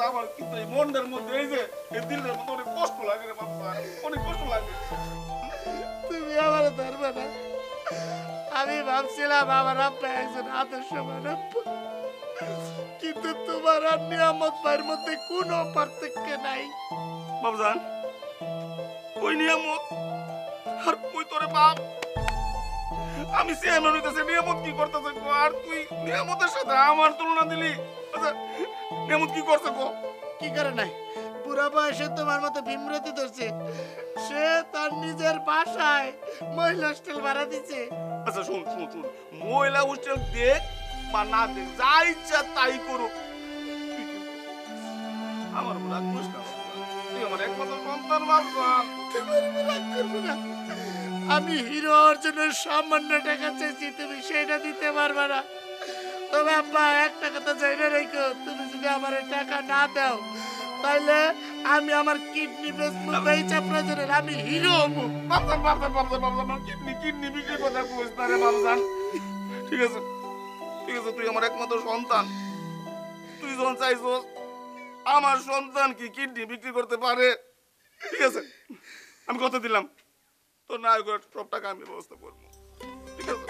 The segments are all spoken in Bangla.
আমার কিন্তু এই মনটার মধ্যে এই যে এই দিলের মধ্যে অনেক কষ্ট লাগে রে বাবা, অনেক কষ্ট লাগে। তুমি আমার ধরবে না। আমি ভাবছিলাম আমার আব্বা একজন আদর্শ মানব, কিন্তু তোমার আর নিয়ামত ভাইয়ের মধ্যে কোনো পার্থক্য নাই। বাবজান ওই নিয়ামত আর ওই তোরে বাপ, আমি চেয়ারম্যান হইতেছে, নিয়ামত কি করতেছে গো? আর তুই নিয়ামতের সাথে আমার তুলনা দিলি। আচ্ছা নিয়ামত কি করছে গো? কি করে নাই? বুড়া বয়সে তোমার মতো বিমরতি ধরছে। সে তার নিজের বাসায় মহিলা হোস্টেল ভাড়া দিচ্ছে। আচ্ছা শুন শুন শুন, মহিলা হোস্টেল দেখ বা না দেখ, যা ইচ্ছা তাই করুক, তুই কিন্তু আমার উপর রাগ করিস না বাবজান। তুই আমার একমাত্র সন্তান বাবজান। তোমার উপর রাগ করবো না। আমি হিরো অর্জনের সামান্য টাকা চাইছি, তুমি সেটা দিতে পারবে না। তবে আব্বা একটা কথা জানিয়ে রেখো, তুমি যদি আমার টাকা না দাও তাহলে আমি আমার কিডনি বেচা প্রয়োজনের আমি হিরো হবো। বাবজান বাবজান বাবজান বাবজান আমার কিডনি বিক্রি কথা কইস না রে বাবজান। ঠিক আছে ঠিক আছে, তুই আমার একমাত্র সন্তান, তুই যখন চাইছস আমার সন্তান কি কিডনি বিক্রি করতে পারে, ঠিক আছে আমি কথা দিলাম তোর না করে সব টাকা আমি ব্যবস্থা করবো, ঠিক আছে?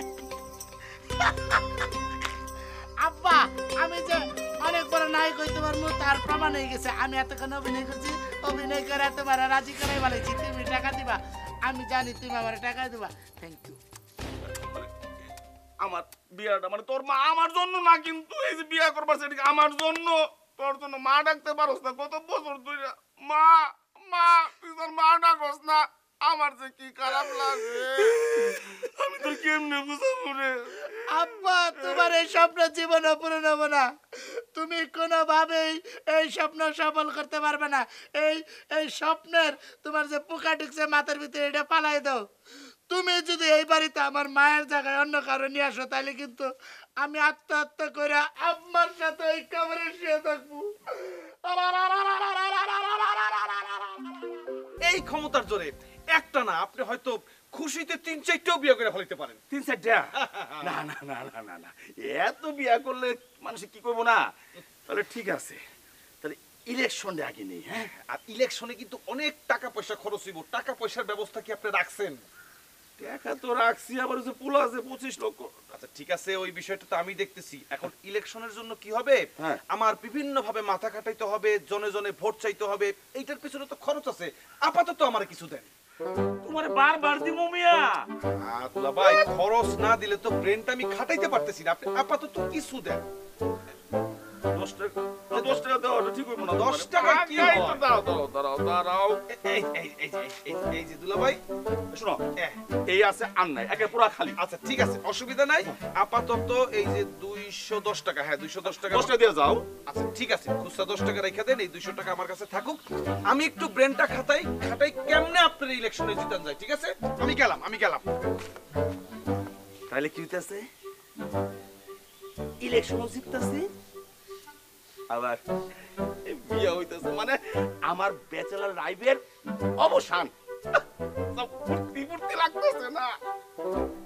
আব্বা আমি যে অনেক বড় নায়ক হইতে পারবো তার প্রমাণ হয়ে গেছে। আমি এতক্ষণ অভিনয় করছি, অভিনয় করে তোমার রাজি করাই বলেছি তুমি টাকা দিবা। আমি জানি তুমি আমার টাকা দিবা। Thank you. আমার বিয়াটা মানে তোর মা আমার জন্য না, কিন্তু এই যে বিয়া করবার সেটা আমার জন্য, তোর জন্য মা ডাকতে পারোস না কত বছর তুই মা মা, তুই তোর মা ডাকস না, আমার যে কি খারাপ লাগে, আমি তোর কেমনে বুঝাবো রে? আব্বা তোমার এই স্বপ্ন জীবনে পূরণ হবে না। তুমি কোনোভাবেই এই স্বপ্ন সফল করতে পারবে না। এই এই স্বপ্নের তোমার যে পোকা ঢুকছে মাথার ভিতরে এটা পালাই দাও। তুমি যদি এই বাড়িতে আমার মায়ের জায়গায় অন্য কারো নিয়ে আসো তাহলে কিন্তু আমি আত্মহত্যা করে আম্মার সাথে ওই কবরে শুয়ে থাকবো। এই ক্ষমতার জোরে একটা না আপনি হয়তো খুশিতে 3-4টাও বিয়ে করে ফেলতে পারেন। 3-4টা? না না না না না না, এত বিয়া করলে মানুষ কি করবো না? তাহলে ঠিক আছে, তাহলে ইলেকশনটা আগে নেই। হ্যাঁ, আর ইলেকশনে কিন্তু অনেক টাকা পয়সা খরচ হইব, টাকা পয়সার ব্যবস্থা কি আপনি রাখছেন? টাকা তো রাখছি, আবার হচ্ছে পোলা আছে 25 লক্ষ। আচ্ছা ঠিক আছে, ওই বিষয়টা তো আমি দেখতেছি। এখন ইলেকশনের জন্য কি হবে, হ্যাঁ। আমার বিভিন্ন ভাবে মাথা খাটাইতে হবে, জনে জনে ভোট চাইতে হবে, এইটার পিছনে তো খরচ আছে। আপাতত আমার কিছু দেন। তোমারে বারবার দিমু মিয়া। আতুলা ভাই, খরচ না দিলে তো ব্রেনটা আমি খাটাইতে পারতেছি না, আপনি আপাতত কিছু দেন। 10 টাকা, 10 টাকা দাও, এটা ঠিক হইব না। 10 টাকা কি এই তো হয়? দাও দাও দাঁড়াও দাঁড়াও। এই যে দুলা ভাই, শোনো, এই আছে আর নাই, একে পুরা খালি। আচ্ছা ঠিক আছে, অসুবিধা নাই। আপাতত এই যে 210 টাকা, হ্যাঁ 210 টাকা। 10 টাকা দিয়ে যাও। আচ্ছা ঠিক আছে, খুচরা 10 টাকা রেখে দেন, এই 200 টাকা আমার কাছে থাকুক। আমি একটু ব্রেনটা খাটাই কেমনে আপনার ইলেকশনে জিতান যায়, ঠিক আছে? আমি গেলাম। তাহলে কি হইতাছে? ইলেকশনও জিততাছি, আবার বিয়া হইতাছে, মানে আমার ব্যাচেলর লাইফের অবসান। সব ফুর্তি ফুর্তি লাগতেছে না?